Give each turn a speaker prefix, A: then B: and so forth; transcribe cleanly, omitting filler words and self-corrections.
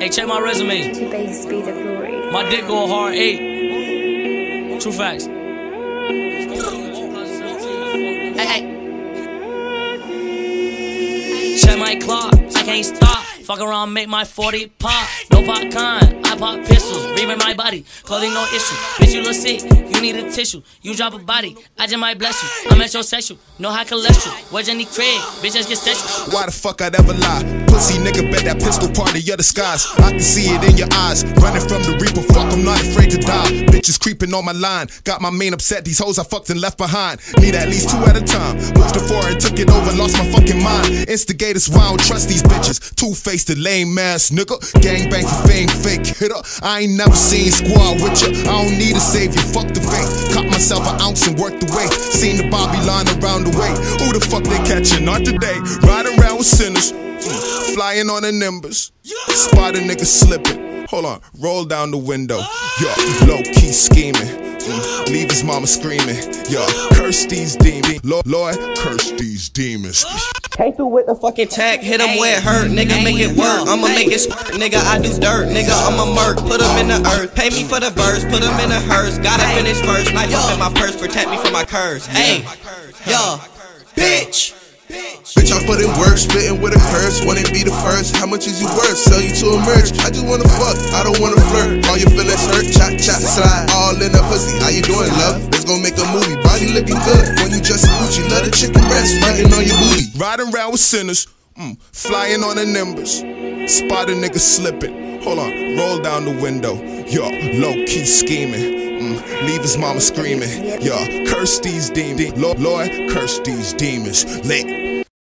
A: Hey, check my resume.
B: To base be the glory.
A: My dick go hard 8. True facts. Hey. Check my clock, I can't stop. Fuck around, make my 40 pop. No popcorn, I pop pistols. Reaming my body, clothing no issue. Bitch, you look sick, you need a tissue. You drop a body, I just might bless you. I'm metrosexual, no high cholesterol. Where's Jenny Craig? Bitch, just get sexual.
C: Why the fuck I'd ever lie? Pussy nigga, bet that pistol part of your disguise. I can see it in your eyes. Running from the reaper, fuck, I'm not afraid to die. Bitches creeping on my line. Got my main upset, these hoes I fucked and left behind. Need at least 2 at a time. Moved to 4 and took it over, lost my fucking mind. Instigators, why I don't trust these bitches. Two-faced, the lame ass nigga. Gangbang for fame, fake hitter. I ain't never seen squad with ya. I don't need a savior, fuck the faith. Caught myself an ounce and worked the way. Seen the Bobby line around the way. Who the fuck they catching? Not today. Riding around with sinners. Flying on the nimbus. Spot a nigga slipping. Hold on, roll down the window. Yo, low-key scheming. Leave his mama screaming. Yo, curse these demons. Lord, curse these demons.
D: Came through with the fucking tag, hit him where it hurt, nigga, make it work. I'ma make it squirt, nigga, I do dirt, nigga, I'ma murk. Put him in the earth, pay me for the verse, put him in a hearse. Gotta finish first, knife up in my purse, protect me from my curse. Hey, yo, bitch.
E: Bitch, I put in work, spitting with a curse. Wanna be the first, how much is you worth? Sell you to a merch, I just wanna fuck, I don't wanna flirt. All your feelings hurt, chop, chop, slide. All in the pussy, how you doing, love? Let's go make a movie, body looking good. When you dress in Gucci, love the chicken breast, fighting on your booty.
C: Riding around with sinners, flying on the nimbus. Spot a nigga slipping. Hold on, roll down the window. Yo, low-key scheming. Leave his mama screaming. Yo, curse these demons. Lord, curse these demons. Lit.